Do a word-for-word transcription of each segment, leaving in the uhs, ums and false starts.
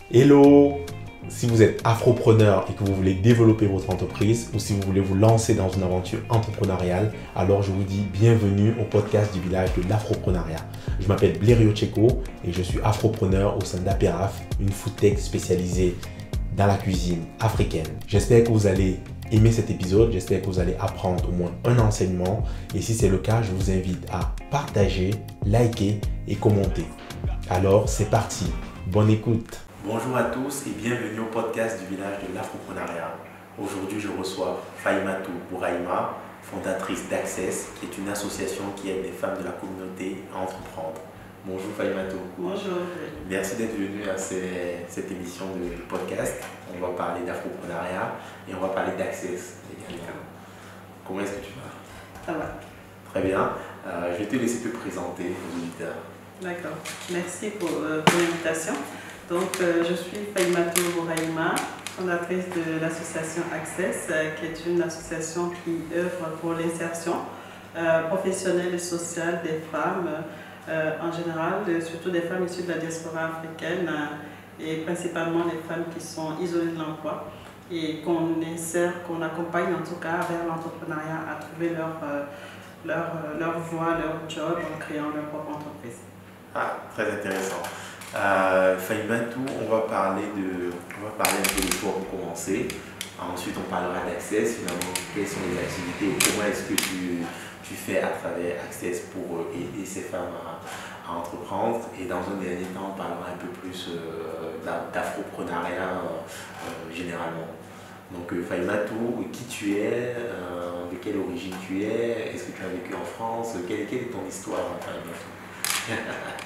Hello! Si vous êtes afropreneur et que vous voulez développer votre entreprise ou si vous voulez vous lancer dans une aventure entrepreneuriale, alors je vous dis bienvenue au podcast du village de l'afroprenariat. Je m'appelle Blériot Tcheko et je suis afropreneur au sein d'Aperaf, une food tech spécialisée dans la cuisine africaine. J'espère que vous allez aimer cet épisode, j'espère que vous allez apprendre au moins un enseignement et si c'est le cas, je vous invite à partager, liker et commenter. Alors c'est parti, bonne écoute. Bonjour à tous et bienvenue au podcast du village de l'afroprenariat. Aujourd'hui, je reçois Fahimatu Bouraïma, fondatrice d'Access, qui est une association qui aide les femmes de la communauté à entreprendre. Bonjour Fahimatu. Bonjour. Merci d'être venue à ces, cette émission de podcast. On va parler d'afroprenariat et on va parler d'Access également. Comment est-ce que tu vas? Ça va. Très bien. Euh, je vais te laisser te présenter aux auditeurs. D'accord. Merci pour, euh, pour l'invitation. Donc, euh, je suis Fahimatu Bouraïma, fondatrice de l'association Access, euh, qui est une association qui œuvre pour l'insertion euh, professionnelle et sociale des femmes, euh, en général, surtout des femmes issues de la diaspora africaine euh, et principalement les femmes qui sont isolées de l'emploi et qu'on insère, qu'on accompagne en tout cas vers l'entrepreneuriat à trouver leur, euh, leur, leur voie, leur job en créant leur propre entreprise. Ah, très intéressant. Euh, Fahimatu, on va parler de, on va parler un peu de toi pour commencer. Ensuite, on parlera d'Access, finalement, quelles sont les activités et comment est-ce que tu, tu fais à travers Access pour aider ces femmes à, à entreprendre. Et dans un dernier temps, on parlera un peu plus euh, d'afroprenariat euh, généralement. Donc, euh, Fahimatu, qui tu es, euh, de quelle origine tu es, est-ce que tu as vécu en France, quelle, quelle est ton histoire, Fahimatu?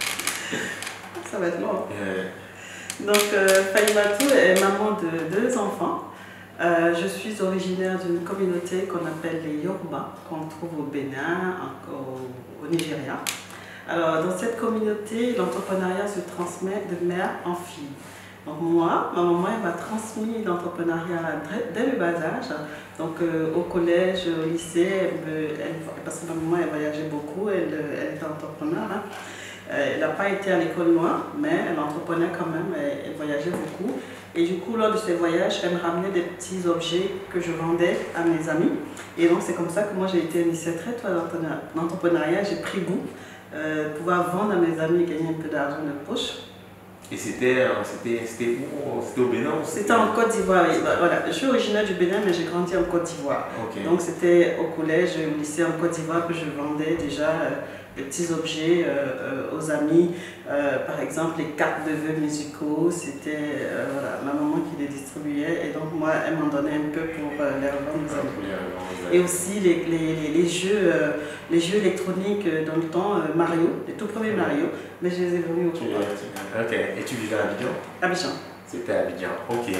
Ça va être long. Euh... Donc, euh, Fahimatu est maman de deux enfants. Euh, je suis originaire d'une communauté qu'on appelle les Yoruba, qu'on trouve au Bénin, au, au Nigeria. Alors, dans cette communauté, l'entrepreneuriat se transmet de mère en fille. Donc, moi, ma maman, elle m'a transmis l'entrepreneuriat dès le bas âge. Donc, euh, au collège, au lycée, elle, elle, parce que ma maman, elle voyageait beaucoup, elle, elle était entrepreneur. Hein. Elle n'a pas été à l'école loin, mais elle entreprenait quand même, elle, elle voyageait beaucoup. Et du coup, lors de ces voyages, elle me ramenait des petits objets que je vendais à mes amis. Et donc, c'est comme ça que moi, j'ai été initiée très tôt à l'entrepreneuriat. J'ai pris goût, euh, pouvoir vendre à mes amis et gagner un peu d'argent de poche. Et c'était où? C'était au Bénin? C'était en Côte d'Ivoire. Voilà. Je suis originaire du Bénin, mais j'ai grandi en Côte d'Ivoire. Okay. Donc, c'était au collège, au lycée en Côte d'Ivoire que je vendais déjà euh, des petits objets euh, euh, aux amis. Euh, par exemple, les cartes de vœux musicaux, c'était euh, voilà, ma maman qui les distribuait. Et donc, moi, elle m'en donnait un peu pour euh, les revendre aux amis. Et aussi les, les, les, les, jeux, euh, les jeux électroniques euh, dans le temps, euh, Mario, les tout premiers Mario, mais je les ai vendus au Congo. Ok, et tu vivais à Abidjan? Abidjan. C'était à Abidjan, ok.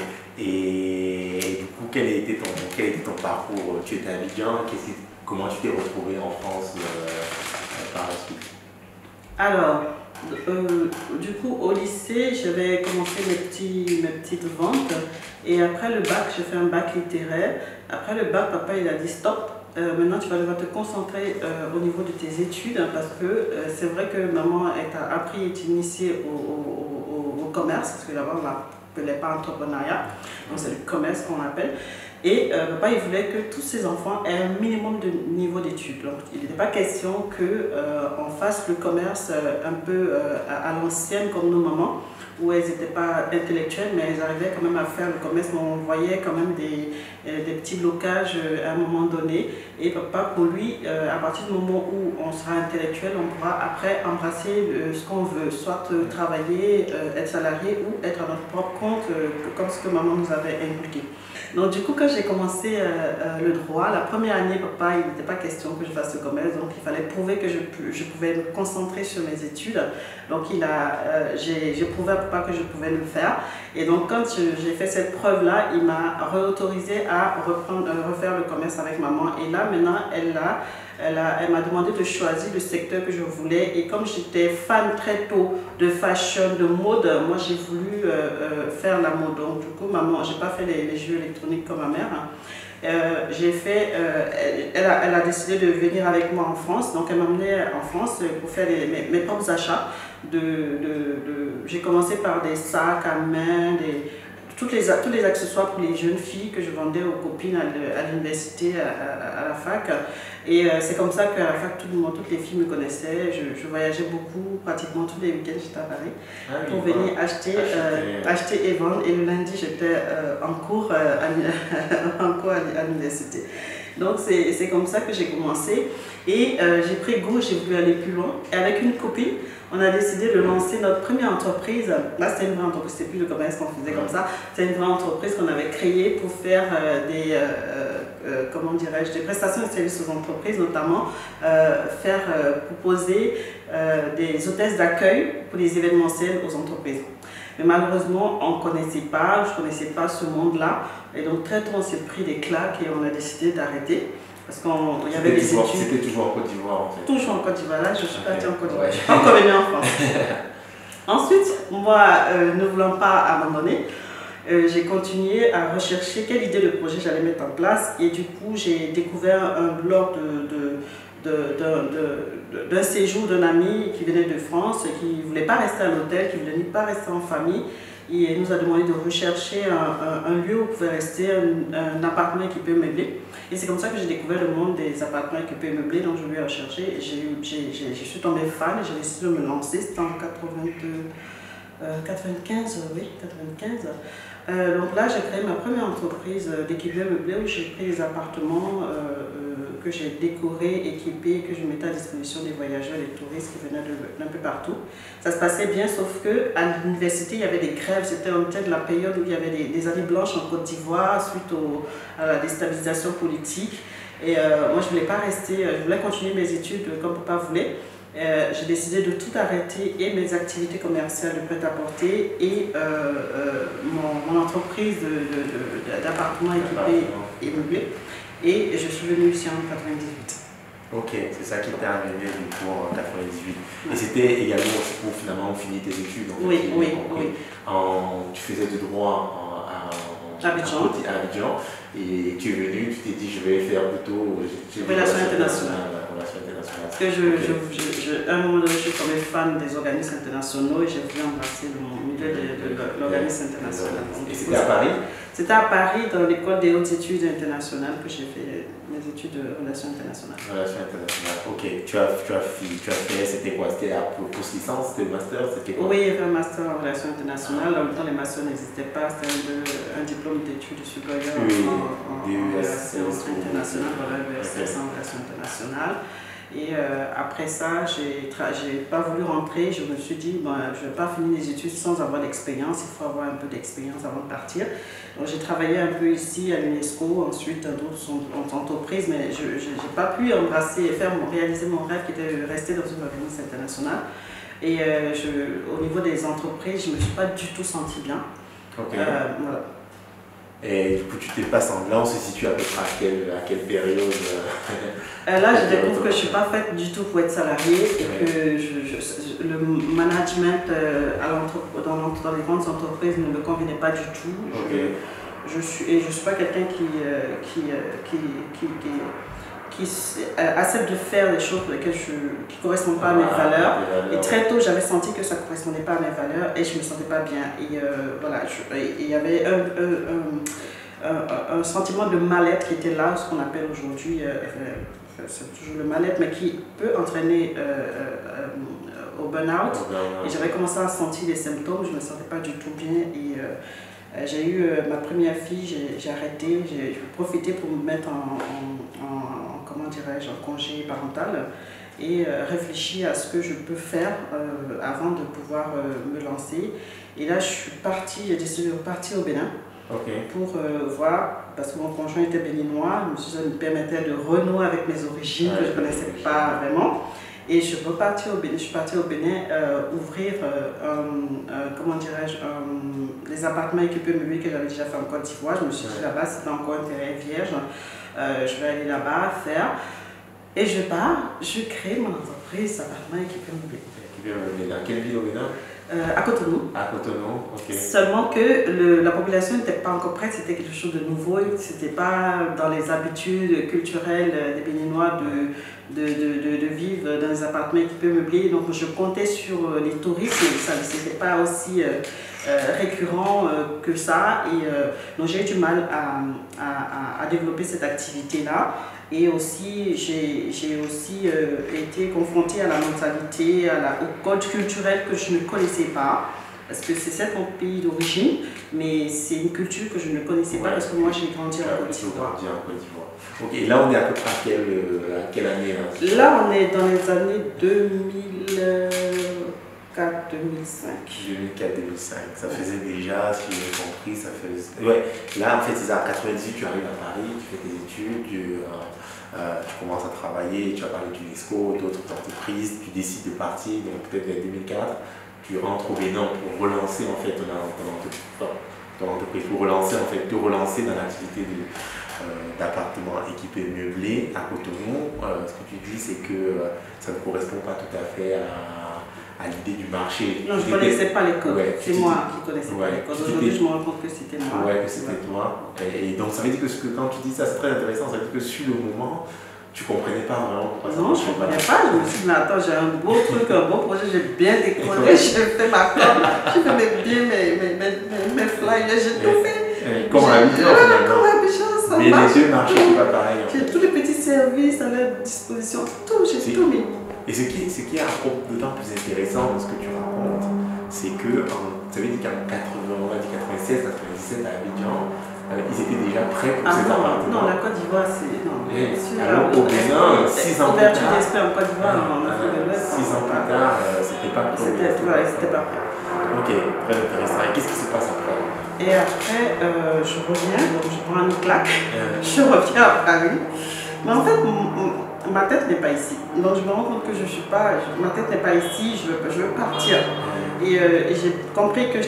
Et, et du coup, quel était ton, quel était ton parcours? Tu étais à Abidjan, comment tu t'es retrouvé en France euh, par la suite? Alors, euh, du coup, au lycée, j'avais commencé mes, petits, mes petites ventes. Et après le bac, j'ai fait un bac littéraire. Après le bac, papa il a dit stop. Euh, maintenant, tu vas devoir te concentrer euh, au niveau de tes études hein, parce que euh, c'est vrai que maman a appris et est initiée au, au, au, au commerce parce que là-bas, on n'appelait pas entrepreneuriat. Donc, c'est le commerce qu'on appelle. Et euh, papa, il voulait que tous ses enfants aient un minimum de niveau d'études. Donc, il n'était pas question qu'on euh, fasse le commerce euh, un peu euh, à, à l'ancienne comme nos mamans, où elles n'étaient pas intellectuelles, mais elles arrivaient quand même à faire le commerce. Mais on voyait quand même des, des petits blocages à un moment donné. Et papa, pour lui, euh, à partir du moment où on sera intellectuel, on pourra après embrasser euh, ce qu'on veut, soit euh, travailler, euh, être salarié ou être à notre propre compte, euh, comme ce que maman nous avait inculqué. Donc du coup, quand j'ai commencé euh, euh, le droit, la première année, papa, il n'était pas question que je fasse le commerce, donc il fallait prouver que je, je pouvais me concentrer sur mes études. Donc il a, euh, j'ai prouvé à papa que je pouvais le faire. Et donc quand j'ai fait cette preuve-là, il m'a réautorisé à reprendre, euh, refaire le commerce avec maman. Et là, maintenant, elle a... Elle, elle m'a demandé de choisir le secteur que je voulais et comme j'étais fan très tôt de fashion, de mode, moi j'ai voulu euh, euh, faire la mode. Donc du coup, maman, j'ai pas fait les, les jeux électroniques comme ma mère. Hein. Euh, j'ai fait, euh, elle, a, elle a décidé de venir avec moi en France, donc elle m'a emmenée en France pour faire les, mes, mes propres achats. de, de, de j'ai commencé par des sacs à main, des, toutes les, tous les accessoires pour les jeunes filles que je vendais aux copines à, à l'université, à, à, à la fac. Et euh, c'est comme ça qu'à la fac, tout le monde, toutes les filles me connaissaient. Je, je voyageais beaucoup, pratiquement tous les week-ends, j'étais à Paris ah, oui, pour venir voilà. acheter, euh, acheter et vendre. Et le lundi, j'étais euh, en cours, euh, à, en cours à, à l'université. Donc c'est comme ça que j'ai commencé. Et euh, j'ai pris goût, j'ai voulu aller plus loin. Et avec une copine, on a décidé de lancer notre première entreprise. Là, c'était une vraie entreprise, c'était plus le commerce qu'on faisait comme ça. C'était une vraie entreprise qu'on avait créée pour faire euh, des, euh, euh, comment dirais-je, des prestations de services aux entreprises, notamment euh, faire euh, proposer euh, des hôtesses d'accueil pour les événementiels aux entreprises. Mais malheureusement, on ne connaissait pas, je ne connaissais pas ce monde-là. Et donc très tôt, on s'est pris des claques et on a décidé d'arrêter. Parce qu'il y avait des toujours, études. C'était toujours en Côte d'Ivoire en fait. Toujours en Côte d'Ivoire, là je suis okay. partie en Côte d'Ivoire. Ouais. Je suis pas encore venue en France. Ensuite, moi, euh, ne voulant pas abandonner, euh, j'ai continué à rechercher quelle idée de projet j'allais mettre en place. Et du coup, j'ai découvert un blog de, de, de, d'un séjour d'un ami qui venait de France, qui ne voulait pas rester à l'hôtel, qui ne voulait pas rester en famille. Et il nous a demandé de rechercher un, un, un lieu où on pouvait rester, un, un appartement équipé meublé. Et c'est comme ça que j'ai découvert le monde des appartements équipés meublés, donc je lui ai recherché. Et je suis tombée fan et j'ai décidé de me lancer. C'était en quatre-vingt-quinze, oui, quatre-vingt-quinze. Euh, donc là, j'ai créé ma première entreprise d'équipement meublé où j'ai pris des appartements euh, euh, que j'ai décorés, équipés, que je mettais à disposition des voyageurs, des touristes qui venaient d'un peu partout. Ça se passait bien, sauf qu'à l'université, il y avait des grèves. C'était peut-être la période où il y avait des, des années blanches en Côte d'Ivoire suite au, à la déstabilisation politique. Et euh, moi, je ne voulais pas rester, je voulais continuer mes études comme papa voulait. Euh, j'ai décidé de tout arrêter, et mes activités commerciales de prêt-à-porter et euh, euh, mon, mon entreprise d'appartements équipés et meublés. Et je suis venue ici en quatre-vingt-dix-huit. Ok, c'est ça qui t'est arrivé du coup en quatre-vingt-dix-huit. Et c'était également aussi pour finalement finir tes études. En oui, fait, oui, oui. En, tu faisais du droit en, en, à Abidjan. À Abidjan. Et tu es venu, tu t'es dit je vais faire plutôt relations internationales. Parce que je, okay. je, je, je, à un moment donné, je suis tombée fan des organismes internationaux et j'ai voulu embrasser le milieu de, de, de l'organisme international. Et c'était à Paris? C'était à Paris, dans l'école des hautes études internationales, que j'ai fait mes études de relations internationales. Relations internationales, ok. Tu as, tu as, tu as fait, c'était quoi? C'était la post-licence, c'était le master, c'était quoi? Oui, il y avait un master en relations internationales. Dans le temps, les masters n'existaient pas. C'était un, un diplôme d'études supérieures oui, en, en, en relations internationales, voilà, U S S en relations internationales. Et euh, après ça, j'ai pas voulu rentrer. Je me suis dit, bon, je ne vais pas finir les études sans avoir d'expérience. Il faut avoir un peu d'expérience avant de partir. Donc j'ai travaillé un peu ici à l'UNESCO, ensuite dans d'autres entreprises, mais je n'ai pas pu embrasser et faire réaliser mon rêve qui était de rester dans une organisation internationale. Et euh, je, au niveau des entreprises, je ne me suis pas du tout sentie bien. Okay. Euh, voilà. Et du coup, tu t'es pas semblé, on se situe à peu près à quelle, à quelle période euh, Là, je découvre que je ne suis pas faite du tout pour être salariée et ouais. que je, je, le management euh, à dans, dans les grandes entreprises ne me convenait pas du tout. Okay. Je, je suis, et je ne suis pas quelqu'un qui, euh, qui, euh, qui, qui, qui, qui, qui euh, accepte de faire des choses pour lesquelles je, qui ne correspondent pas à mes ah, valeurs. valeurs. Et très tôt, j'avais senti que ça ne correspondait pas à mes valeurs et je ne me sentais pas bien. Et euh, voilà, il y avait un, un, un, un, un sentiment de mal-être qui était là, ce qu'on appelle aujourd'hui, euh, c'est toujours le mal-être, mais qui peut entraîner euh, euh, au burn-out. Et j'avais commencé à sentir des symptômes, je ne me sentais pas du tout bien. Et, euh, j'ai eu euh, ma première fille, j'ai arrêté, j'ai profité pour me mettre en, en, en comment dirais-je, en congé parental et euh, réfléchir à ce que je peux faire euh, avant de pouvoir euh, me lancer. Et là, je suis partie, j'ai décidé de repartir au Bénin okay. pour euh, voir, parce que mon conjoint était béninois, je me suis dit, ça me permettait de renouer avec mes origines ouais, que je ne connaissais pas vraiment. Et je suis repartie au Bénin, je suis partie au Bénin euh, ouvrir, euh, un, un, comment dirais-je, les appartements équipés meublés que j'avais déjà fait en Côte d'Ivoire. Je me suis dit là-bas, c'était encore un terrain vierge. Euh, je vais aller là-bas faire. Et je pars, je crée mon entreprise appartements équipés meublés. Équipés meublés, dans quelle ville au Bénin? euh, à Cotonou. À Cotonou, ok. Seulement que le, la population n'était pas encore prête, c'était quelque chose de nouveau, c'était pas dans les habitudes culturelles des Béninois de, de, de, de, de vivre dans des appartements équipés meublés. Donc je comptais sur les touristes, mais ça n'était pas aussi euh, euh, récurrent euh, que ça. Et euh, donc j'ai eu du mal à, à, à développer cette activité-là. Et aussi, j'ai aussi euh, été confrontée à la mentalité, à la, au code culturel que je ne connaissais pas. Parce que c'est certes mon pays d'origine, mais c'est une culture que je ne connaissais ouais, pas parce que moi j'ai grandi en Côte d'Ivoire. Ok, et là on est à peu près à quelle, à quelle année hein? Là on est dans les années deux mille quatre deux mille cinq. deux mille quatre deux mille cinq, ça faisait déjà, si j'ai compris, ça faisait... Ouais, là en fait c'est ça, en quatre-vingt-dix-huit tu arrives à Paris, tu fais tes études, tu, euh, euh, tu commences à travailler, tu as parlé d'UNESCO, d'autres entreprises, tu décides de partir, donc peut-être vers deux mille quatre. Tu rentres au Bénin pour relancer en fait ton, ton, ton entreprise, pour relancer en fait, te relancer dans l'activité d'appartements euh, équipés meublés à Cotonou. Euh, ce que tu dis, c'est que euh, ça ne correspond pas tout à fait à, à l'idée du marché. Non, je ne connaissais pas les codes. Ouais, c'est moi qui ne connaissais ouais, pas les codes. Aujourd'hui, je me rends compte que c'était moi. Ouais, que c'était ouais. toi. Et, et donc, ça veut dire que, que quand tu dis ça, c'est très intéressant. Ça veut dire que sur le moment, tu ne comprenais pas vraiment pourquoi ça non, je ne comprenais pas. Je me suis dit, mais attends, j'ai un beau truc, un beau projet, j'ai bien décoré, j'ai fait ma com, j'ai fait mes bien mes, mes, mes, mes flyers, j'ai tout fait. Comme à Abidjan, finalement. Comme à Abidjan, ça mais marche. les deux marchés, c'est pas pareil. J'ai tous les petits services à leur disposition, tout, j'ai tout mis. Et ce qui, ce qui est d'autant plus intéressant dans ce que tu racontes, c'est que, ça veut dire qu'en quatre-vingt-seize quatre-vingt-dix-sept à Abidjan, ils étaient déjà prêts pour ah ces non, appartements. Non, la Côte d'Ivoire, c'est... Et alors au Bénin, six ans plus tard, d'esprit en Côte d'Ivoire, en Afrique de l'Ouest. Six ans plus tard, euh, c'était pas prêt. C'était pas prêt. Ok, très intéressant. Et qu'est-ce qui se passe après? Et après, euh, je reviens, donc je prends une claque, euh... je reviens à Paris. Mais en fait, ma tête n'est pas ici. Donc je me rends compte que je suis pas, ma tête n'est pas ici, je veux, je veux partir. Et, euh, et j'ai compris que je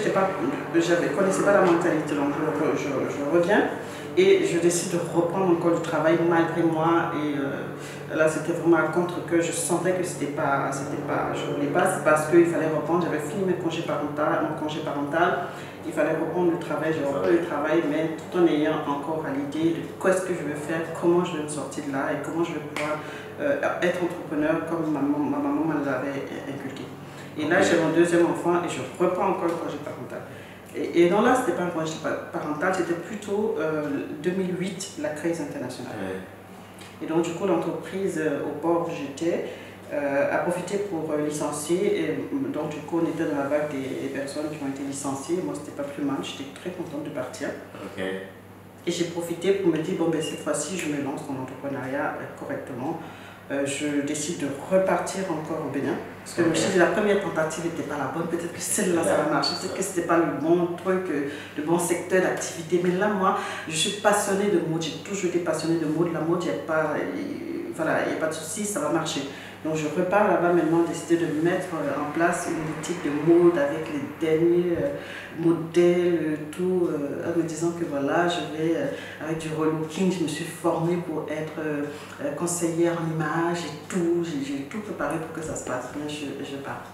ne connaissais pas la mentalité, donc je, je, je reviens et je décide de reprendre encore du travail malgré moi. Et euh, là, c'était vraiment un contre que je sentais que c'était pas, c'était pas, je ne voulais pas, c'est parce qu'il fallait reprendre. J'avais fini mes congés parental, mon congé parental, il fallait reprendre le travail. J'ai repris le travail, mais tout en ayant encore à l'idée de quoi est-ce que je vais faire, comment je vais me sortir de là et comment je vais pouvoir euh, être entrepreneur comme ma, ma maman me l'avait inculqué. Et là, j'ai mon deuxième enfant et je reprends encore le congé parental. Et, et non, là, ce n'était pas un congé parental, c'était plutôt euh, deux mille huit, la crise internationale. Ouais. Et donc, du coup, l'entreprise euh, au port où j'étais euh, a profité pour euh, licencier. Et, donc, du coup, on était dans la vague des, des personnes qui ont été licenciées. Moi, c'était pas plus mal, j'étais très contente de partir. Okay. Et j'ai profité pour me dire, bon, ben, cette fois-ci, je me lance dans l'entrepreneuriat euh, correctement. Euh, je décide de repartir encore au Bénin. Parce que okay. je me suis dit, la première tentative n'était pas la bonne. Peut-être que celle-là, ça va marcher. Peut-être que ce n'était pas le bon truc, le bon secteur d'activité. Mais là, moi, je suis passionnée de mode. J'ai toujours été passionnée de mode. La mode, il n'y a pas, voilà, il n'y a pas de souci, ça va marcher. Donc, je repars là-bas maintenant, décider de mettre en place une boutique de mode avec les derniers modèles, tout, euh, en me disant que voilà, je vais, euh, avec du relooking, je me suis formée pour être euh, conseillère en image et tout. J'ai tout préparé pour que ça se passe bien, je, je pars.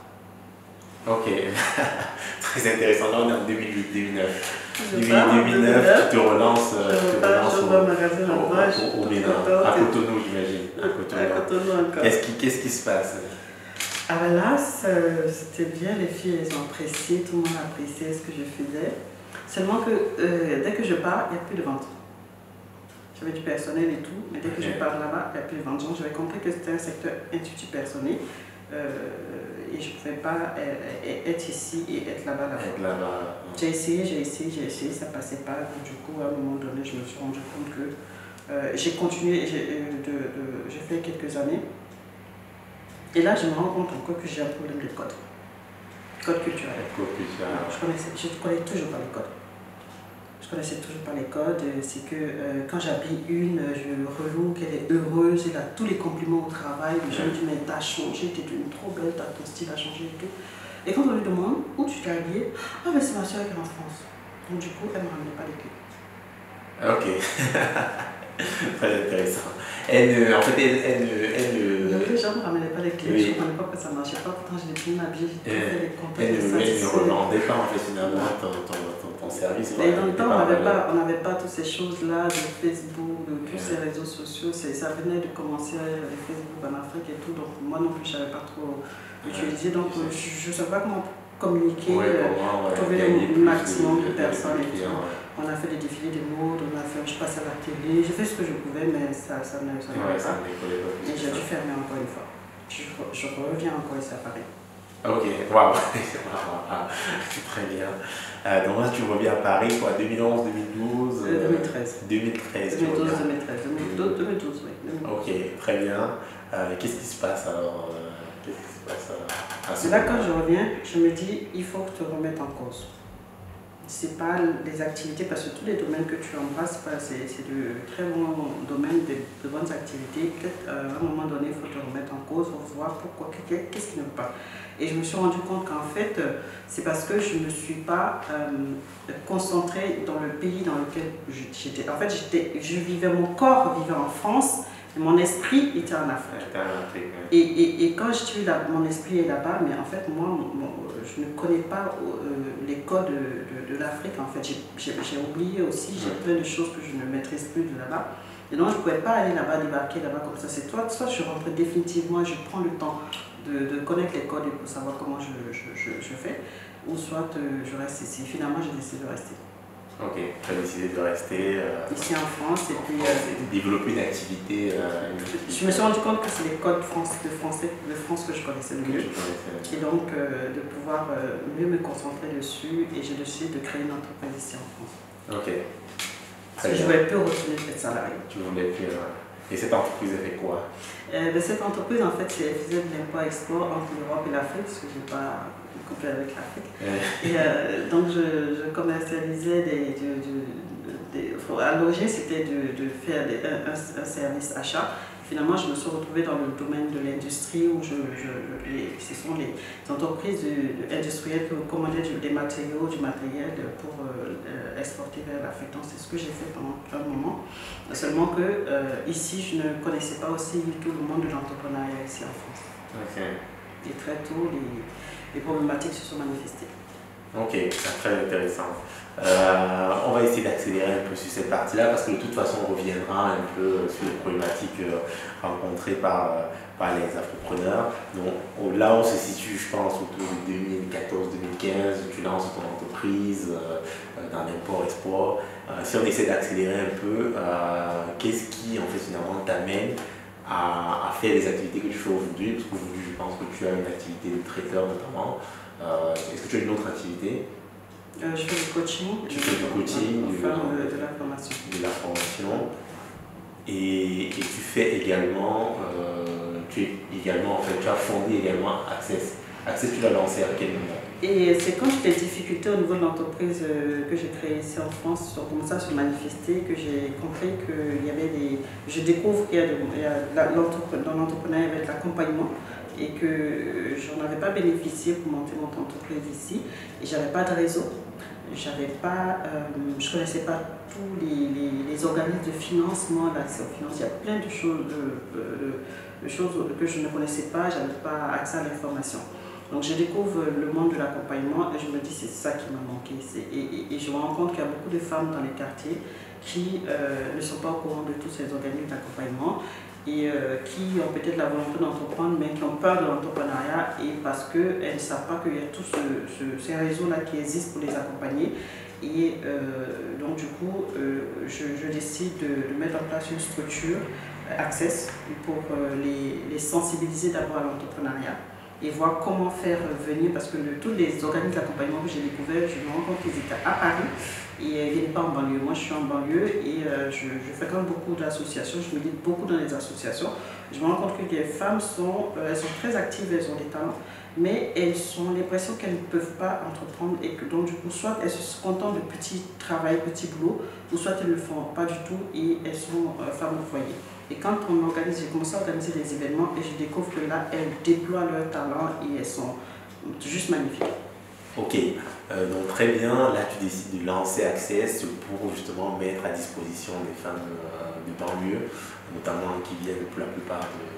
Ok, très intéressant. Là, on est en deux mille huit deux mille neuf. deux mille neuf, tu te relances, je tu te relances au, au, au, au, au Bénin, à Cotonou, j'imagine. À Cotonou. À Cotonou encore. Qu'est-ce qui, qu'est-ce qui se passe? Ah ben là, c'était bien, les filles, elles ont apprécié, tout le monde a apprécié ce que je faisais. Seulement que euh, dès que je pars, il n'y a plus de vente. J'avais du personnel et tout, mais dès que okay. je pars là-bas, il n'y a plus de vente. J'avais compris que c'était un secteur institut personnel. Euh, et je ne pouvais pas être ici et être là-bas. Là là j'ai essayé, j'ai essayé, j'ai essayé, ça ne passait pas. Donc, du coup, à un moment donné, je me suis rendu compte que euh, j'ai continué, j'ai fait quelques années. Et là, je me rends compte encore que j'ai un problème de code. Code culturel. Code culturel. Je connaissais, je ne connais toujours pas les codes. Je connaissais toujours pas les codes. C'est que euh, quand j'habille une, je reloue qu'elle est heureuse, elle a tous les compliments au travail. Les gens me disent, mais t'as changé, t'es devenue trop belle, ton style a changé et tout. Et quand on lui demande où tu t'es habillée, ah ben c'est ma soeur qui est en France. Donc du coup, elle ne me ramenait pas les clés. Ok. Très intéressant. Elle, en fait, elle, elle, elle, les gens ne ramenaient pas les clés, Oui. je ne comprenais pas pourquoi ça ne marchait pas. Pourtant, j'ai bien habillé, j'ai Et- fait les Et contacts. ne, ça, et c'est ne sûr. revendez pas en fait finalement ton, ton, ton, ton service. Et dans le temps, on n'avait pas. pas, on n'avait pas toutes ces choses-là de Facebook, de tous Ouais. ces réseaux sociaux. C'est- Ça venait de commencer les Facebook en Afrique et tout. Donc, moi non plus, je ne savais pas trop utiliser. Donc, Ouais. je ne savais pas comment communiquer, Ouais, euh, comment, ouais, trouver gagner le plus maximum de de personnes et clients, tout. ouais. On a fait des défilés de mode, on a fait, je passe à la télé, j'ai fait ce que je pouvais, mais ça, ça ne ça Ouais, n'allait ça pas. ne décollait pas plus Et que j'ai ça. dû fermer encore une fois. Je, re- je reviens encore ici à Paris. Ok, waouh, c'est très bien. Euh, donc là, tu reviens à Paris, quoi, deux mille onze, deux mille douze Euh, deux mille treize. deux mille treize, tu deux mille douze, reviens. deux mille treize, deux mille douze, deux mille douze, oui. deux mille douze. Ok, très bien. Euh, Qu'est-ce qui se passe alors euh, Qu'est-ce qui se passe euh, à ce C'est là quand moment-là? je reviens, je me dis, il faut que tu te remettes en cause. C'est pas les activités, parce que tous les domaines que tu embrasses, bah, c'est c'est de très bons domaines, de, de bonnes activités. Peut-être euh, à un moment donné, il faut te remettre en cause, il faut voir pourquoi, qu'est-ce qui ne va pas. Et je me suis rendu compte qu'en fait, euh, c'est parce que je ne me suis pas euh, concentrée dans le pays dans lequel j'étais. En fait, j'étais, je vivais, mon corps vivait en France, et mon esprit était en Afrique. T'as un truc, ouais. Et, et, et quand je suis là, mon esprit est là-bas, mais en fait, moi, mon- mon- je ne connais pas euh, les codes de, de, de l'Afrique. En fait, j'ai- j'ai j'ai oublié aussi, j'ai plein de choses que je ne maîtrise plus de là-bas. Et donc, je ne pouvais pas aller là-bas, débarquer là-bas comme ça. C'est toi, soit je rentre définitivement, je prends le temps de, de connaître les codes et pour savoir comment je, je, je, je fais, ou soit euh, je reste ici. Finalement, j'ai décidé de rester Ok, tu as décidé de rester. Euh, ici en France. Et puis, et euh, de développer une activité. Euh, une activité je me suis rendu compte que c'est les codes France, de, français, de France que je connaissais le que mieux. tu connaissais. Et donc, euh, de pouvoir euh, mieux me concentrer dessus, et j'ai décidé de créer une entreprise ici en France. Ok. Parce Très que je bien. ne voulais plus retourner être salarié. Tu voulais plus. euh, Et cette entreprise, elle fait quoi? Euh, ben, cette entreprise, en fait, c'est- elle faisait de l'import-export entre l'Europe et l'Afrique, parce que je n'ai pas couplé avec l'Afrique. Euh, Et euh, donc, je, je commercialisais des. du- du- des à l'origine, c'était de, de faire des- un, un- un service achat. Finalement, je me suis retrouvée dans le domaine de l'industrie où je, je, les- ce sont les entreprises de- de- industrielles qui commandaient du- des matériaux, du matériel pour euh, euh, exporter vers l'Afrique. Donc, c'est ce que j'ai fait pendant un moment. Seulement que euh, ici, je ne connaissais pas aussi tout le monde de l'entrepreneuriat ici en France. ok. Et très tôt, les, les problématiques se sont manifestées. Ok, c'est très intéressant. Euh, on va essayer d'accélérer un peu sur cette partie-là parce que de toute façon on reviendra un peu sur les problématiques euh, rencontrées par, euh, par les entrepreneurs. Donc oh, là on se situe je pense autour de deux mille quatorze deux mille quinze, tu lances ton entreprise euh, dans l'import-export. Euh, si on essaie d'accélérer un peu, euh, qu'est-ce qui en fait finalement t'amène à, à faire les activités que tu fais aujourd'hui? Parce qu'aujourd'hui je pense que tu as une activité de traiteur notamment. Euh, Est-ce que tu as une autre activité? Euh, je fais du coaching. Tu fais du coaching, du- enfin, de, de la formation. de la formation et, et tu fais également, euh, tu es également en fait, tu as fondé également Access. Access, tu l'as lancé à quel moment? Et c'est quand j'ai des difficultés au niveau de l'entreprise euh, que j'ai créée ici en France, qui ont commencé à se manifester, que j'ai compris qu'il y avait des... Je découvre qu'il y a, de, il y a la- l'entrepre- dans l'entrepreneuriat avec l'accompagnement et que euh, j'en avais pas bénéficié pour monter mon entreprise ici. Et j'avais pas de réseau, j'avais pas, euh, je connaissais pas tous les, les, les organismes de financement, l'accès aux finances. Il y a plein de choses, de, de- de choses que je ne connaissais pas, j'avais pas accès à l'information. Donc je découvre le monde de l'accompagnement et je me dis c'est ça qui m'a manqué. C'est- Et, et- et je me rends compte qu'il y a beaucoup de femmes dans les quartiers qui euh, ne sont pas au courant de tous ces organismes d'accompagnement et euh, qui ont peut-être la volonté d'entreprendre mais qui ont peur de l'entrepreneuriat et parce qu'elles ne savent pas qu'il y a tous ce, ce- ces réseaux-là qui existent pour les accompagner. Et euh, donc du coup, euh, je, je décide de, de mettre en place une structure, euh, Access, pour euh, les, les sensibiliser d'abord à l'entrepreneuriat et voir comment faire venir, parce que le- tous les organismes d'accompagnement que j'ai découverts, je me rends compte qu'ils étaient à Paris et ils ne viennent pas en banlieue. Moi, je suis en banlieue et euh, je, je fréquente beaucoup d'associations, je milite beaucoup dans les associations. Je me rends compte que les femmes sont, euh, elles sont très actives, elles ont des talents, mais elles ont l'impression qu'elles ne peuvent pas entreprendre et que donc du coup, soit elles se contentent de petits travail, petits boulots, ou soit elles ne le font pas du tout et elles sont euh, femmes au foyer. Et quand on organise, j'ai commencé à organiser des événements et je découvre que là, elles déploient leur talent et elles sont juste magnifiques. Ok, euh, donc très bien, là tu décides de lancer Access pour justement mettre à disposition des femmes euh, de banlieue, notamment qui viennent pour la plupart de,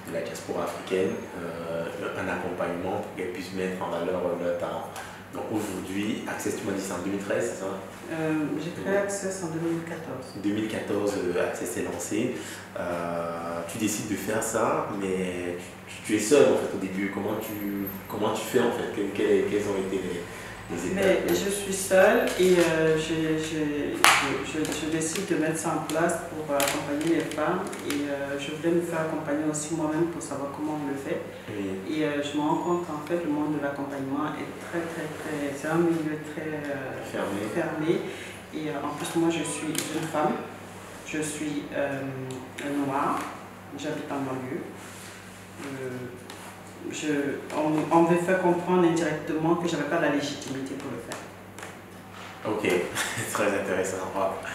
de la diaspora africaine, euh, un accompagnement pour qu'elles puissent mettre en valeur leur talent. Donc aujourd'hui, Access, tu m'as dit c'est en deux mille treize, c'est ça? euh, J'ai créé Access en deux mille quatorze. deux mille quatorze, euh, Access est lancé. Euh, tu décides de faire ça, mais tu, tu es seul en fait au début. Comment tu, comment tu fais en fait? Quelles, quelles, quelles ont été les, les étapes? Mais je suis seule et euh, je, je, je, je décide de mettre ça en place pour accompagner les femmes. Et euh, je voulais me faire accompagner aussi moi-même pour savoir comment on le fait. Oui. Et euh, je me rends compte qu'en fait, le monde de l'accompagnement est très, très, très. C'est un milieu très euh, Fermé. fermé. Et euh, en plus, moi, je suis une femme. Je suis euh, noire. J'habite en banlieue. Euh, Je, on, on me fait comprendre indirectement que je n'avais pas la légitimité pour le faire. Ok, très intéressant.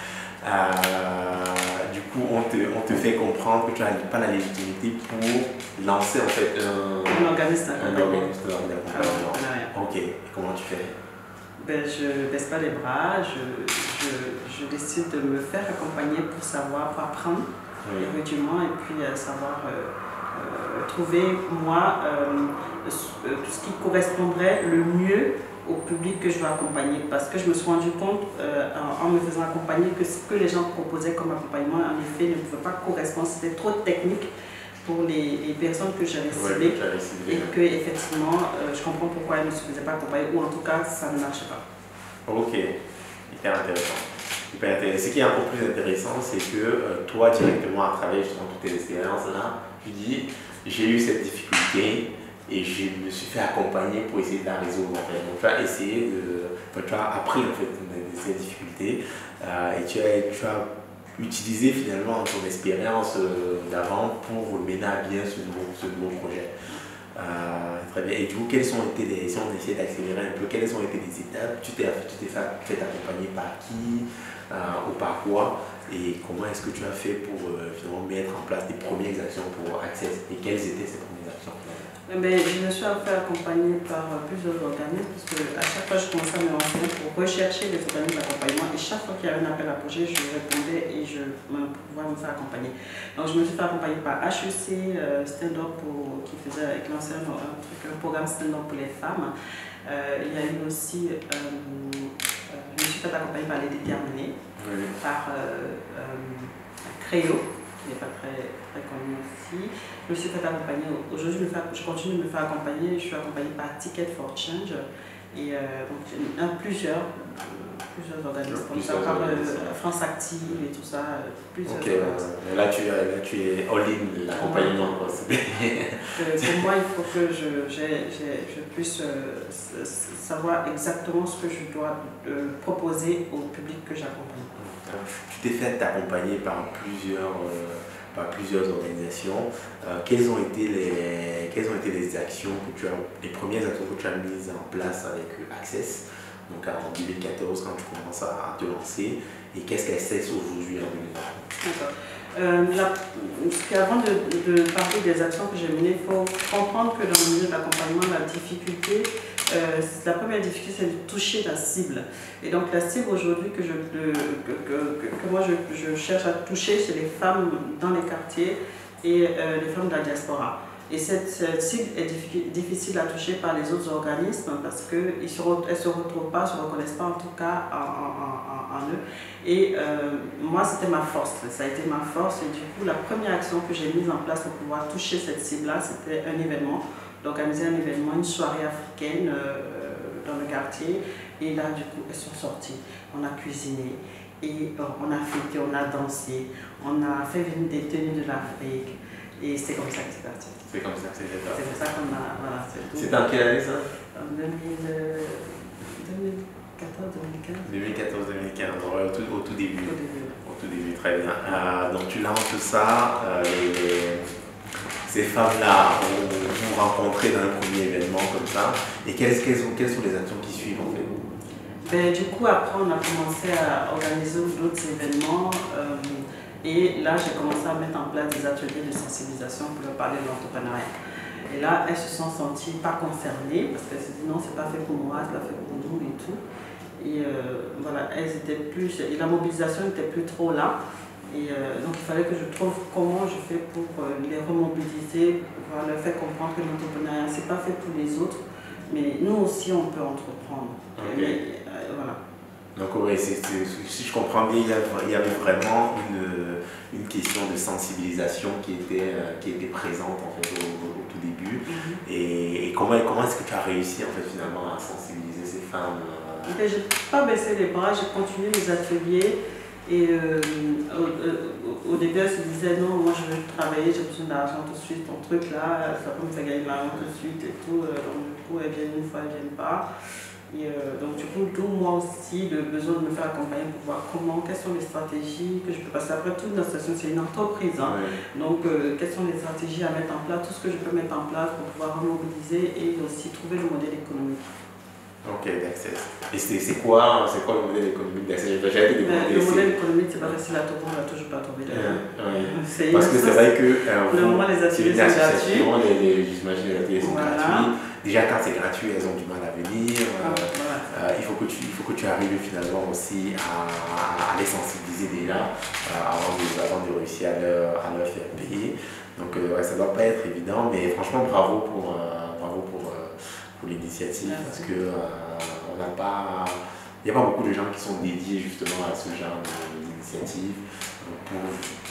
Euh, du coup, on te, on te fait comprendre que tu n'as pas la légitimité pour lancer en fait un, un organisme d'accompagnement. Ok, et comment tu fais? Ben, je ne baisse pas les bras, je, je, je décide de me faire accompagner pour savoir, pour apprendre oui. les rudiments et puis euh, savoir euh, euh, trouver, moi, euh, tout ce qui correspondrait le mieux au public que je veux accompagner. Parce que je me suis rendu compte, euh, en, en me faisant accompagner, que ce que les gens proposaient comme accompagnement, en effet, ne pouvait pas correspondre. C'était trop technique pour les, les personnes que j'avais ciblées. Ouais, et que, effectivement, euh, je comprends pourquoi elles ne se faisaient pas accompagner, ou en tout cas, ça ne marchait pas. Ok, hyper intéressant. Hyper intéressant. Ce qui est encore plus intéressant, c'est que euh, toi, directement, à travers justement toutes tes expériences-là, tu dis, j'ai eu cette difficulté, et je me suis fait accompagner pour essayer de la résoudre. En fait. Donc tu as essayé de... Enfin, tu as appris en fait de ces difficultés euh, et tu as, tu as utilisé finalement ton expérience euh, d'avant pour mener à bien ce nouveau, ce nouveau projet. Euh, très bien. Et du coup, quelles ont été les... Si on essaie d'accélérer un peu, quelles ont été les étapes? Tu t'es fait, fait accompagner par qui euh, ou par quoi? Et comment est-ce que tu as fait pour euh, finalement mettre en place des premières actions pour Access? Et quelles étaient ces premières actions? Mais je me suis fait accompagner par plusieurs organismes parce que à chaque fois je commençais à me renseigner pour rechercher les organismes d'accompagnement et chaque fois qu'il y avait un appel à projet, je répondais et je me, pouvais me faire accompagner. Donc je me suis fait accompagner par H E C, euh, Stand-up qui faisait qui lançait un, un, truc, un programme Stand-up pour les femmes. Euh, il y a eu aussi, euh, euh, je me suis fait accompagner par les déterminés, oui. par euh, euh, Créo, qui n'est pas très, très connu aussi. Je me suis fait accompagner, aujourd'hui je continue de me faire accompagner, je suis accompagnée par Ticket for Change et euh, donc un, plusieurs, euh, plusieurs organismes, plusieurs comme ça, euh, France Active et tout ça, plusieurs Ok, organismes. Là tu, là tu es all-in l'accompagnement. Pour moi il faut que je, j'ai, j'ai, je puisse euh, savoir exactement ce que je dois euh, proposer au public que j'accompagne. Tu t'es fait accompagner par plusieurs... Euh, par plusieurs organisations. Euh, quelles, ont été les, quelles ont été les actions que tu as, les premières actions que tu as mises en place avec Access, donc en deux mille quatorze quand tu commences à te lancer, et qu'est-ce qu'Access aujourd'hui en deux mille vingt? D'accord. Euh, avant de, de parler des actions que j'ai menées, il faut comprendre que dans le milieu de l'accompagnement, la difficulté, euh, la première difficulté, c'est de toucher la cible. Et donc la cible aujourd'hui que, je, que, que, que, que moi je, je cherche à toucher, c'est les femmes dans les quartiers et euh, les femmes de la diaspora. Et cette, cette cible est difficile à toucher par les autres organismes parce qu'elles ne se, se retrouvent pas, ne se reconnaissent pas en tout cas en, en, en, en eux. Et euh, moi, c'était ma force, ça a été ma force. Et du coup, la première action que j'ai mise en place pour pouvoir toucher cette cible-là, c'était un événement, d'organiser un événement, une soirée africaine euh, dans le quartier. Et là, du coup, elles sont sorties. On a cuisiné, et euh, on a fêté, on a dansé, on a fait venir des tenues de l'Afrique. Et c'est comme ça que c'est parti. C'est comme ça que c'est parti. C'est comme ça qu'on a. Voilà, c'est en quelle année ça? En deux mille quatorze deux mille quinze. deux mille quatorze deux mille quinze, au tout, au tout début. Au début. Au tout début, très bien. Euh, donc tu lances tout ça, euh, les, les, ces femmes-là vont vous rencontrer dans un premier événement comme ça. Et quelles, quelles, sont, quelles sont les actions qui suivent en fait? Ben, du coup, après, on a commencé à organiser d'autres événements. Euh, Et là, j'ai commencé à mettre en place des ateliers de sensibilisation pour leur parler de l'entrepreneuriat. Et là, elles se sont senties pas concernées parce qu'elles se disent non, c'est pas fait pour moi, c'est pas fait pour nous et tout. Et euh, voilà, elles étaient plus, et la mobilisation n'était plus trop là. Et euh, donc il fallait que je trouve comment je fais pour euh, les remobiliser, pour pouvoir leur faire comprendre que l'entrepreneuriat, ce n'est pas fait pour les autres, mais nous aussi on peut entreprendre. Okay. Mais, euh, voilà. Donc oui, c'est, c'est, si je comprends bien, il y, a, il y avait vraiment une, une question de sensibilisation qui était, qui était présente en fait, au, au tout début. Mm-hmm. Et, et comment, comment est-ce que tu as réussi en fait, finalement à sensibiliser ces femmes euh... Je n'ai pas baissé les bras, j'ai continué mes ateliers. Et euh, au, au, au début, elle se disait non, moi je veux travailler, j'ai besoin d'argent tout de suite, ton truc là, ça peut me faire gagner de l'argent tout de suite et tout. Donc du coup, elles viennent une fois, elles ne viennent pas. Et euh, donc du coup, d'où moi aussi le besoin de me faire accompagner pour voir comment, quelles sont les stratégies que je peux passer. Après tout, notre station c'est une entreprise, hein. Ouais. Donc euh, quelles sont les stratégies à mettre en place, tout ce que je peux mettre en place pour pouvoir remobiliser et aussi trouver le modèle économique. Ok, d'Access. Et c'est, c'est, quoi, c'est quoi le modèle économique d'Access? Le modèle économique, c'est pas facile à trouver, on l'a toujours pas trouvé. Euh, oui. C'est Parce que c'est vrai que euh, pour le moment, les ateliers sont gratuits. Les, les, j'imagine les ateliers sont voilà. gratuits. Déjà, quand c'est gratuit, elles ont du mal à venir. Euh, voilà. euh, il, faut que tu, il faut que tu arrives finalement aussi à, à les sensibiliser déjà euh, avant, de, avant de réussir à leur, à leur faire payer. Donc, euh, ouais, ça ne doit pas être évident, mais franchement, bravo pour. Euh, bravo pour euh, pour l'initiative. Merci. Parce que euh, on n'a pas, il n'y a pas beaucoup de gens qui sont dédiés justement à ce genre d'initiative pour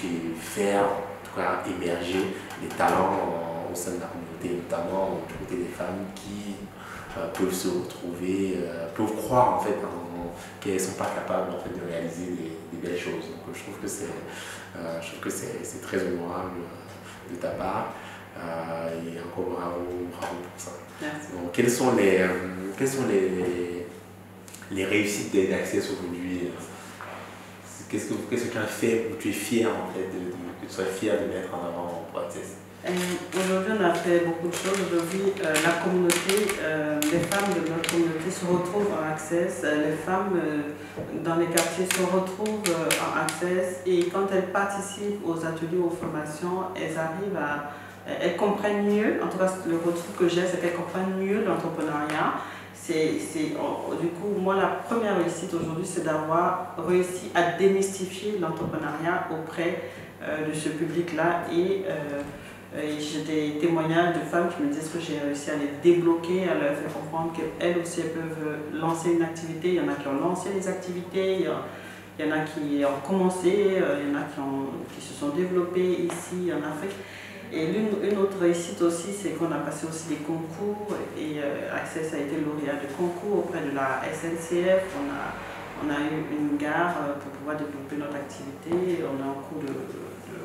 faire, en tout cas, émerger les talents au sein de la communauté, notamment du côté des femmes qui euh, peuvent se retrouver, euh, peuvent croire en fait en, qu'elles ne sont pas capables en fait de réaliser des, des belles choses. Donc je trouve que c'est, euh, je trouve que c'est, c'est très honorable de ta part. Euh, et encore bravo, bravo pour ça. Merci. Donc, quelles sont les, euh, quelles sont les, les réussites d'Access aujourd'hui? Qu'est-ce que, qu'est-ce que tu as fait où tu es fier en fait, de, de, que tu sois fier de mettre en avant pour Access? Euh, aujourd'hui, on a fait beaucoup de choses. Aujourd'hui, euh, la communauté, euh, les femmes de notre communauté se retrouvent en Access. Les femmes euh, dans les quartiers se retrouvent euh, en Access. Et quand elles participent aux ateliers, aux formations, elles arrivent à elles comprennent mieux, en tout cas le retour que j'ai, c'est qu'elles comprennent mieux l'entrepreneuriat. C'est, c'est, du coup, moi, la première réussite aujourd'hui, c'est d'avoir réussi à démystifier l'entrepreneuriat auprès euh, de ce public-là. Et, euh, et j'ai des témoignages de femmes qui me disent que j'ai réussi à les débloquer, à leur faire comprendre qu'elles aussi elles peuvent lancer une activité. Il y en a qui ont lancé des activités, il y, a, il y en a qui ont commencé, il y en a qui, ont, qui se sont développés ici en Afrique. Et l'une, une autre réussite aussi, c'est qu'on a passé aussi des concours et euh, Access a été lauréat de concours auprès de la S N C F. On a, on a eu une gare pour pouvoir développer notre activité. On a un cours de, de,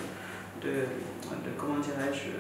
de, de, de comment dirais-je,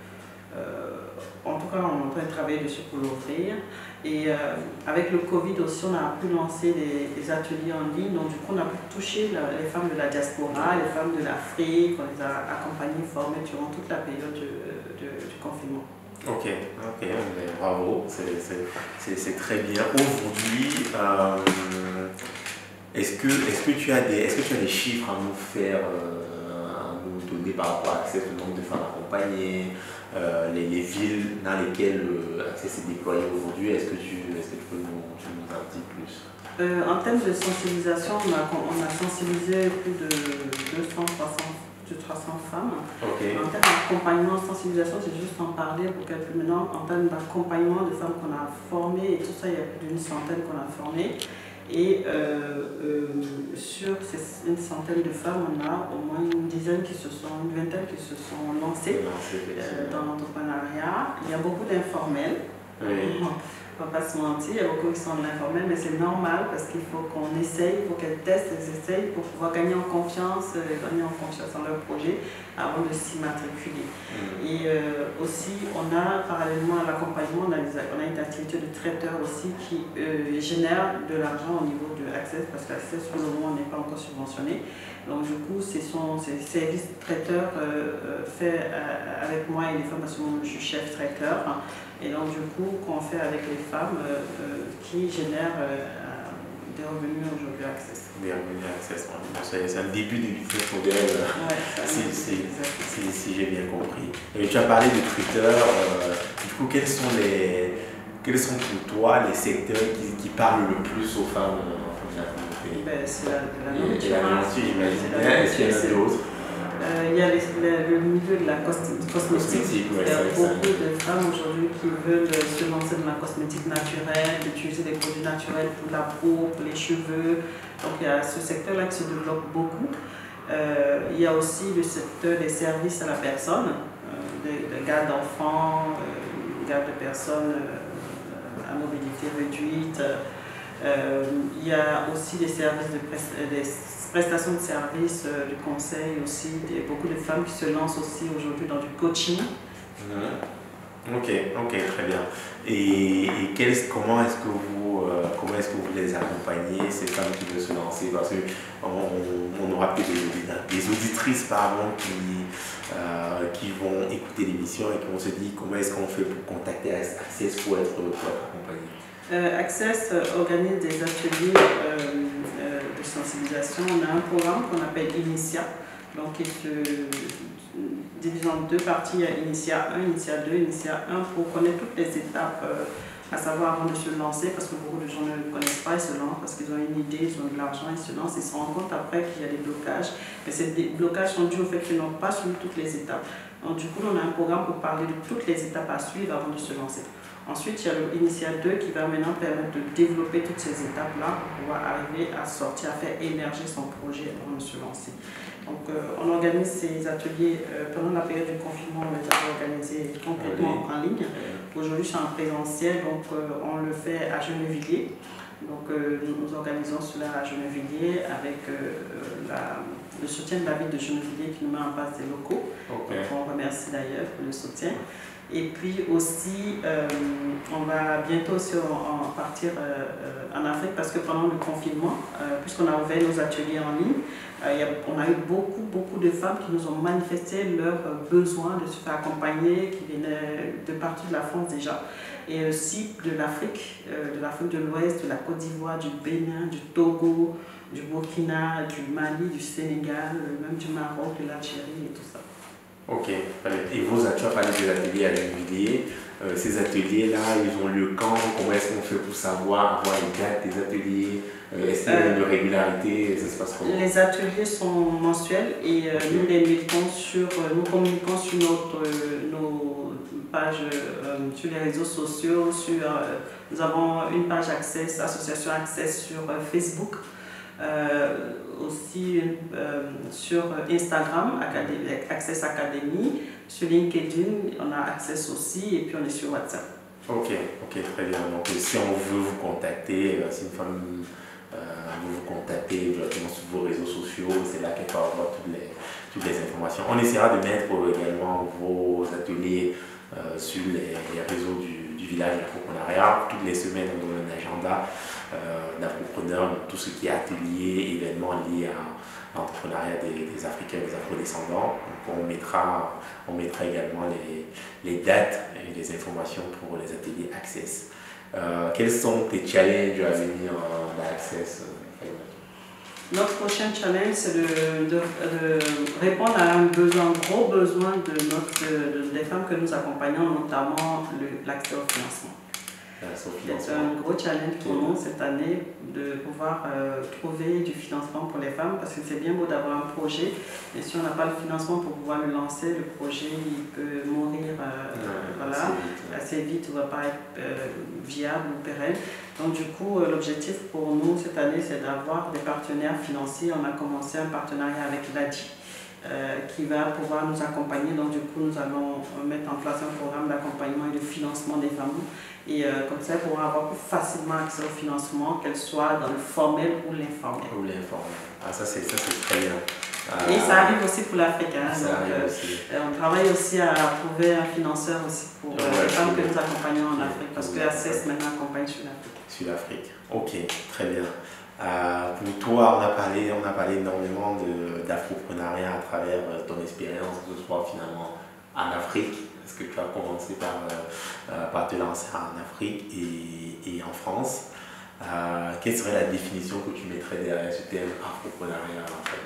euh, en tout cas on est en train de travailler dessus pour l'ouvrir. Et euh, avec le Covid aussi, on a pu lancer des, des ateliers en ligne. Donc du coup, on a pu toucher la, les femmes de la diaspora, les femmes de l'Afrique. On les a accompagnées, formées durant toute la période du, du, du confinement. Ok, ok, bravo, c'est, c'est, c'est, c'est très bien. Aujourd'hui, euh, est-ce que, est-ce que tu as des, est-ce que tu as des chiffres à nous faire, euh, à nous donner par rapport à Access, le nombre de femmes accompagnées? Euh, les, les villes dans lesquelles euh, Access est déployé aujourd'hui, est-ce que, tu, est-ce que tu peux nous, tu nous en dire plus? euh, En termes de sensibilisation, on a, on a sensibilisé plus de deux cents, trois cents femmes. Okay. En termes d'accompagnement, sensibilisation, c'est juste en parler pour qu'elles puissent maintenant, en termes d'accompagnement de femmes qu'on a formées et tout ça, il y a plus d'une centaine qu'on a formées. Et euh, euh, sur ces, une centaine de femmes, on a au moins une dizaine qui se sont, une vingtaine qui se sont lancées euh, dans l'entrepreneuriat. Il y a beaucoup d'informels. Oui. On ne va pas se mentir, il y a beaucoup qui sont de l'informel, mais c'est normal parce qu'il faut qu'on essaye, il faut qu'elles testent, elles essayent pour pouvoir gagner en confiance, gagner en confiance en leur projet avant de s'immatriculer. Mmh. Et euh, aussi, on a, parallèlement à l'accompagnement, on a, on a une activité de traiteur aussi qui euh, génère de l'argent au niveau de Access, parce qu'Access, pour le moment, n'est pas encore subventionné. Donc du coup, c'est son c'est service traiteur euh, fait euh, avec moi et les femmes, parce que moi, je suis chef traiteur. Hein. Et donc du coup, qu'on fait avec les femmes euh, euh, qui génèrent euh, des revenus aujourd'hui à Access. Des revenus à Access, bon, c'est, c'est un début du business model, ouais, si, si, si, si j'ai bien compris. Et tu as parlé de Twitter, euh, du coup, quels sont, les, quels sont pour toi les secteurs qui, qui parlent le plus aux femmes euh, de la communauté? ben, c'est la, la Et nourriture. la hein. nourriture, j'imagine C'est la bien. Est-ce qu'il y en a nourriture, d'autres? Euh, il y a les- le, le milieu de la cos- cosmétique. Cosmétique, ouais, Il y a c'est vrai que ça- beaucoup de femmes aujourd'hui qui veulent se lancer dans la cosmétique naturelle, d'utiliser des produits naturels pour la peau, pour les cheveux. Donc il y a ce secteur-là qui se développe beaucoup. Euh, il y a aussi le secteur des services à la personne, euh, de, de garde d'enfants, euh, garde de personnes euh, à mobilité réduite. Euh, il y a aussi des services de prest- des prestations de services, euh, du conseil aussi. Il y a beaucoup de femmes qui se lancent aussi aujourd'hui dans du coaching. Mhm. Ok, ok, très bien. Et, et quel- comment est-ce que vous, euh, comment est-ce que vous les accompagnez, ces femmes qui veulent se lancer? Parce qu'on on, on aura peut-être des, des auditrices pardon, qui, euh, qui vont écouter l'émission et qui vont se dire comment est-ce qu'on fait pour contacter Access pour être, pour être accompagné. Euh, Access euh, organise des ateliers euh, euh, de sensibilisation. On a un programme qu'on appelle Initia, donc qui se divise en deux parties. Il y a Initia un, Initia deux, Initia un pour connaître toutes les étapes, euh, à savoir avant de se lancer, parce que beaucoup de gens ne le connaissent pas, ils se lancent parce qu'ils ont une idée, ils ont de l'argent, ils se lancent, ils se rendent compte après qu'il y a des blocages. Mais ces blocages sont dus au fait qu'ils n'ont pas suivi toutes les étapes. Donc du coup, on a un programme pour parler de toutes les étapes à suivre avant de se lancer. Ensuite, il y a l'Initial deux qui va maintenant permettre de développer toutes ces étapes-là pour pouvoir arriver à sortir, à faire émerger son projet avant de se lancer. Donc, euh, on organise ces ateliers euh, pendant la période du confinement, on les a organisés complètement en ligne. Aujourd'hui, c'est en présentiel, donc euh, on le fait à Gennevilliers. Donc, euh, nous organisons cela à Gennevilliers avec euh, la, le soutien de la ville de Gennevilliers qui nous met en place des locaux. Okay. Donc, on remercie d'ailleurs pour le soutien. Et puis aussi, euh, on va bientôt aussi en, en partir euh, en Afrique parce que pendant le confinement, euh, puisqu'on a ouvert nos ateliers en ligne, euh, y a, on a eu beaucoup, beaucoup de femmes qui nous ont manifesté leur besoin de se faire accompagner, qui venaient de partout de la France déjà, et aussi de l'Afrique, euh, de l'Afrique de l'Ouest, de la Côte d'Ivoire, du Bénin, du Togo, du Burkina, du Mali, du Sénégal, même du Maroc, de l'Algérie et tout ça. Ok, et vos tu as parlé des ateliers à Gennevilliers. Euh, ces ateliers-là, ils ont lieu quand? Comment est-ce qu'on fait pour savoir, avoir les dates des ateliers? euh, Est-ce qu'il y a une régularité? Ça se passe comment? Les ateliers sont mensuels et euh, okay. nous les mettons sur, euh, nous communiquons sur notre, euh, nos pages, euh, sur les réseaux sociaux. Sur, euh, nous avons une page Access, Association Access sur euh, Facebook. Euh, aussi euh, sur Instagram, Academy, Access Academy, sur LinkedIn, on a Access aussi, et puis on est sur WhatsApp. Ok, ok, très bien. Donc si on veut vous contacter, si une femme euh, veut vous contacter directement sur vos réseaux sociaux, c'est là qu'elle peut avoir toutes les, toutes les informations. On essaiera de mettre également vos ateliers euh, sur les, les réseaux du, du village d'entrepreneuriat. Toutes les semaines, on donne un agenda Euh, d'entrepreneurs, tout ce qui est atelier, événements liés à l'entrepreneuriat des, des Africains, des Afro-descendants. Donc on mettra, on mettra également les, les dates et les informations pour les ateliers Access. Euh, quels sont tes challenges à venir euh, d'Access? Notre prochain challenge, c'est de, de, de répondre à un besoin, un gros besoin de notre, de, des femmes que nous accompagnons, notamment l'accès au financement. C'est un gros challenge pour nous cette année de pouvoir euh, trouver du financement pour les femmes parce que c'est bien beau d'avoir un projet, mais si on n'a pas le financement pour pouvoir le lancer, le projet il peut mourir euh, ouais, voilà, assez vite, ouais. assez vite, il ne va pas être euh, viable ou pérenne. Donc du coup, euh, l'objectif pour nous cette année, c'est d'avoir des partenaires financiers. On a commencé un partenariat avec l'A D I. Euh, qui va pouvoir nous accompagner. Donc du coup, nous allons mettre en place un programme d'accompagnement et de financement des femmes. Et euh, comme ça, elles pourront avoir plus facilement accès au financement, qu'elles soient dans le formel ou l'informel. Ou l'informel. Ah, ça c'est très bien. Euh, et ça arrive aussi pour l'Afrique. Hein. Ça Donc, arrive euh, aussi. On travaille aussi à trouver un financeur aussi pour euh, ouais, les femmes que nous accompagnons en Afrique. Parce que Access maintenant accompagne sur l'Afrique. Sur l'Afrique. Ok, très bien. Euh, pour toi, on a parlé, on a parlé énormément d'afroprenariat à travers euh, ton expérience, que ce soit finalement en Afrique, parce que tu as commencé par, euh, par te lancer en Afrique et, et en France. Euh, quelle serait la définition que tu mettrais derrière ce terme afroprenariat en fait?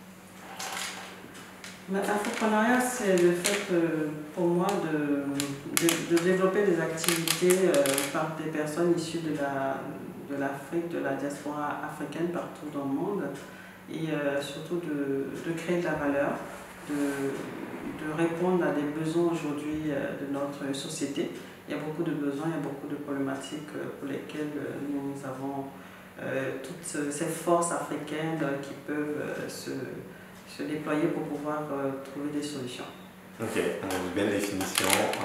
L'entrepreneuriat, c'est le fait euh, pour moi de, de, de développer des activités euh, par des personnes issues de la de l'Afrique, de la diaspora africaine partout dans le monde, et euh, surtout de, de créer de la valeur, de, de répondre à des besoins aujourd'hui euh, de notre société. Il y a beaucoup de besoins, il y a beaucoup de problématiques euh, pour lesquelles euh, nous avons euh, toutes ces forces africaines euh, qui peuvent euh, se, se déployer pour pouvoir euh, trouver des solutions. Ok, une belle définition,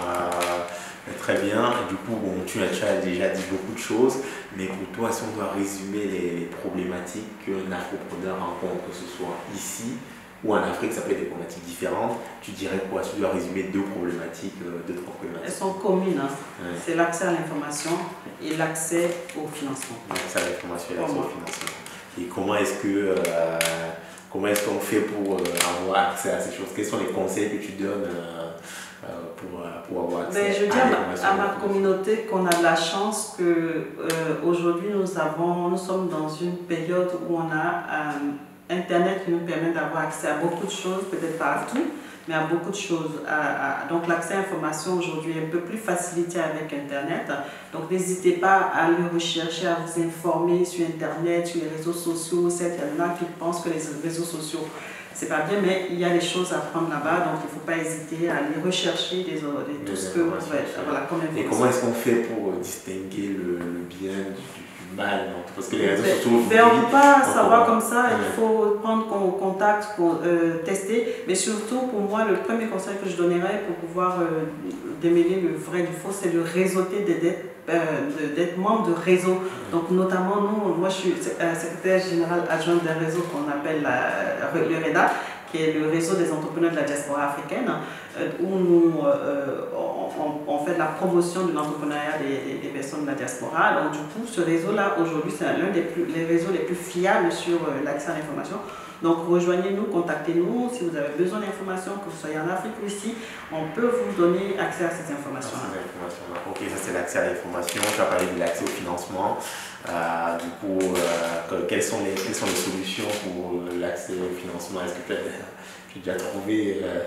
euh, très bien. Et du coup, bon, tu as déjà dit beaucoup de choses, mais pour toi, si on doit résumer les, les problématiques qu'un afropreneur rencontre, que ce soit ici ou en Afrique, ça peut être des problématiques différentes, tu dirais quoi? Si tu dois résumer deux problématiques, euh, deux, trois problématiques. Elles sont communes, hein. Ouais. C'est l'accès à l'information et l'accès au financement. L'accès à l'information et l'accès au financement. Et comment est-ce que... Euh, Comment est-ce qu'on fait pour euh, avoir accès à ces choses? Quels sont les conseils que tu donnes euh, euh, pour, euh, pour avoir accès ben, je dis à l'information? À ma communauté qu'on a de la chance qu'aujourd'hui euh, nous, avons, nous sommes dans une période où on a euh, Internet qui nous permet d'avoir accès à beaucoup de choses, peut-être pas à tout, mais à beaucoup de choses. À, à, donc l'accès à l'information aujourd'hui est un peu plus facilité avec Internet. Donc n'hésitez pas à le rechercher, à vous informer sur Internet, sur les réseaux sociaux. Certes, il y en a qui pensent que les réseaux sociaux, c'est pas bien, mais il y a des choses à prendre là-bas. Donc il ne faut pas hésiter à aller rechercher des, des, tout ce que vous faites. Voilà, comme Et comment est-ce qu'on fait pour distinguer le, le bien du mal, non? Parce que les réseaux sociaux... Ben, on ne peut pas savoir comme ça, il faut prendre contact pour euh, tester, mais surtout pour moi le premier conseil que je donnerais pour pouvoir euh, démêler le vrai du faux, c'est de réseauter, d'être euh, membre de réseau. Donc notamment nous, moi je suis secrétaire général adjointe d'un réseau qu'on appelle la, le REDA, qui est le réseau des entrepreneurs de la diaspora africaine, euh, où nous euh, on, on fait de la promotion de l'entrepreneuriat des, des personnes de la diaspora. Donc du coup, ce réseau-là, aujourd'hui, c'est l'un des plus, les réseaux les plus fiables sur euh, l'accès à l'information. Donc rejoignez-nous, contactez-nous, si vous avez besoin d'informations, que vous soyez en Afrique ou ici, on peut vous donner accès à ces informations-là. Ok, ça c'est l'accès à l'information. Tu as parlé de l'accès au financement. Euh, du coup, euh, quelles, sont les, quelles sont les solutions pour l'accès au financement? Est-ce que tu as, tu as déjà trouvé euh...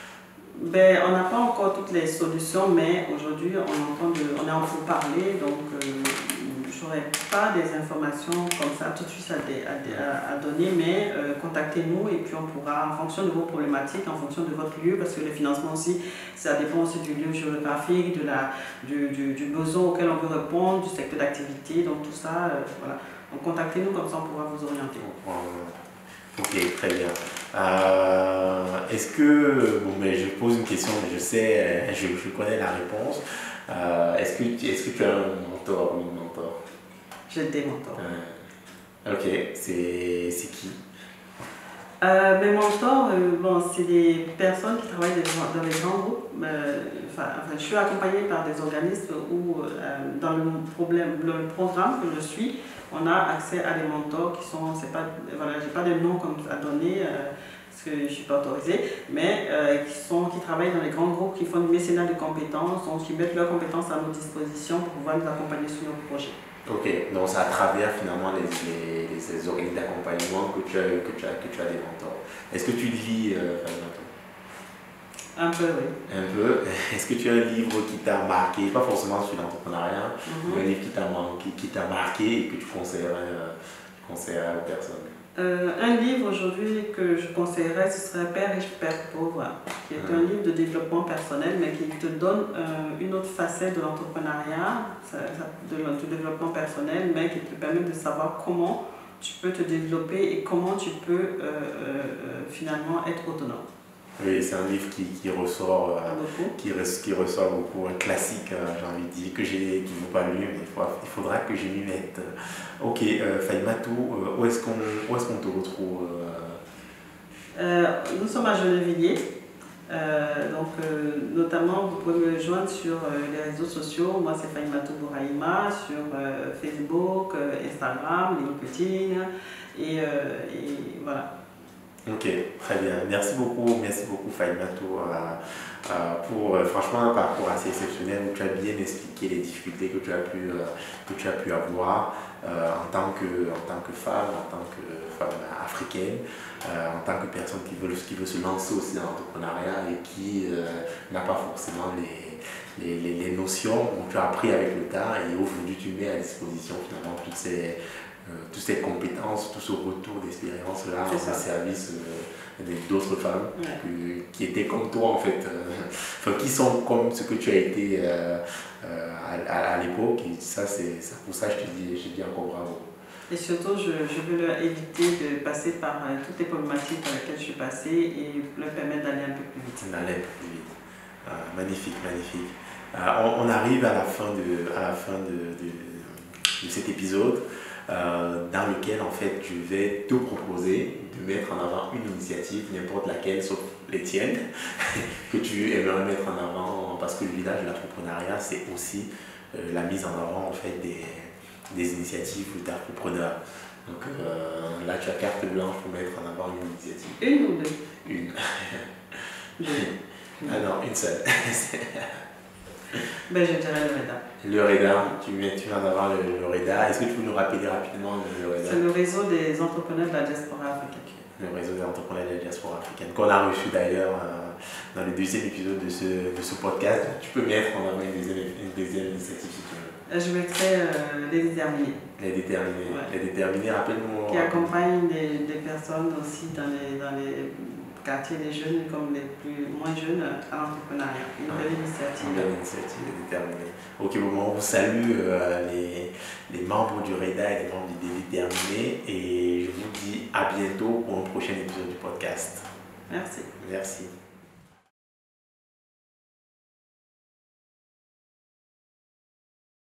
Ben, on n'a pas encore toutes les solutions, mais aujourd'hui, on, entend de, on est en pourparlers, donc euh, je n'aurai pas des informations comme ça tout de suite à, à, à donner, mais euh, contactez-nous et puis on pourra, en fonction de vos problématiques, en fonction de votre lieu, parce que le financement aussi, ça dépend aussi du lieu géographique, de la, du, du, du besoin auquel on veut répondre, du secteur d'activité, donc tout ça, euh, voilà. Donc contactez-nous, comme ça on pourra vous orienter. Ok, très bien. Euh, Est-ce que, bon, mais je pose une question, mais je sais, je, je connais la réponse. Euh, Est-ce que, est-ce que tu as un mentor ou une mentor? J'ai des mentors. Euh, ok, c'est qui? Euh, mes mentors, euh, bon, c'est des personnes qui travaillent dans les grands groupes. Euh, enfin, enfin, je suis accompagnée par des organismes où, euh, dans le, problème, le programme que je suis, on a accès à des mentors qui sont, c'est pas, voilà, j'ai pas de nom comme à donner euh, parce que je ne suis pas autorisée, mais euh, qui, sont, qui travaillent dans les grands groupes, qui font du mécénat de compétences, donc qui mettent leurs compétences à notre disposition pour pouvoir nous accompagner sur nos projets. Ok, donc c'est à travers finalement les, les, les, les organismes d'accompagnement que, tu as, que, tu as, que tu as des mentors. Est-ce que tu lis euh, Un peu, oui. Un peu. Est-ce que tu as un livre qui t'a marqué, pas forcément sur l'entrepreneuriat, mm-hmm. mais un livre qui t'a marqué, qui t'a marqué et que tu conseillerais, euh, conseillerais aux personnes? Euh, un livre aujourd'hui que je conseillerais, ce serait Père riche, Père pauvre, qui est mmh. un livre de développement personnel, mais qui te donne euh, une autre facette de l'entrepreneuriat, de, de développement personnel, mais qui te permet de savoir comment tu peux te développer et comment tu peux euh, euh, finalement être autonome. Oui, c'est un livre qui, qui, ressort, euh, qui, qui ressort beaucoup, un classique, euh, j'ai envie de dire, que j'ai qui n'ont pas lu, mais il, faut, il faudra que je m'y mette. Ok, euh, Faimatou, euh, où est-ce qu'on est qu'on te retrouve euh... Euh, Nous sommes à Gennevilliers, euh, donc euh, notamment vous pouvez me joindre sur euh, les réseaux sociaux. Moi c'est Faimatou Bourahima sur euh, Facebook, euh, Instagram, LinkedIn, et, euh, et voilà. Ok, très bien. Merci beaucoup, merci beaucoup Faimatou euh, euh, pour euh, franchement un parcours assez exceptionnel où tu as bien expliqué les difficultés que tu as pu, euh, que tu as pu avoir euh, en, tant que, en tant que femme, en tant que femme africaine, euh, en tant que personne qui veut, qui veut se lancer aussi dans l'entrepreneuriat et qui euh, n'a pas forcément les, les, les, les notions que tu as appris avec le temps et aujourd'hui tu mets à disposition finalement toutes ces, euh, toutes ces compétences, tout ce retour d'expérience là au service euh, d'autres femmes ouais. que, qui étaient comme toi en fait, euh, enfin, qui sont comme ce que tu as été euh, euh, à, à, à l'époque et ça c'est pour ça que je te dis, je dis encore bravo. Et surtout, je, je veux leur éviter de passer par euh, toutes les problématiques par lesquelles je suis passée et leur permettre d'aller un peu plus vite. D'aller un peu plus vite. Euh, magnifique, magnifique. Euh, on, on arrive à la fin de, à la fin de, de, de cet épisode euh, dans lequel en fait je vais te proposer de mettre en avant une initiative, n'importe laquelle, sauf les tiennes, que tu aimerais mettre en avant parce que le village de l'entrepreneuriat c'est aussi euh, la mise en avant en fait des des initiatives d'entrepreneurs. Donc euh, là, tu as carte blanche pour mettre en avant une initiative. Une ou deux? Une. Deux. Ah non, une seule. Ben, je dirais le REDA. Le REDA, tu mets, tu mets en avant le, le REDA. Est-ce que tu peux nous rappeler rapidement le, le REDA? C'est le réseau des entrepreneurs de la diaspora africaine. Le réseau des entrepreneurs de la diaspora africaine, qu'on a reçu d'ailleurs euh, dans le deuxième épisode de ce, de ce podcast. Tu peux mettre en avant une deuxième, une deuxième initiative si tu veux. Je mettrais euh, les déterminés. Les déterminés. Ouais. Les déterminés, rappelle-moi. Qui accompagnent des, des personnes aussi dans les, dans les quartiers des jeunes comme les plus moins jeunes à l'entrepreneuriat. Une belle initiative. Une belle initiative, les déterminés. Ok, bon, on vous salue euh, les, les membres du REDA et les membres des déterminés et je vous dis à bientôt pour un prochain épisode du podcast. Merci. Merci.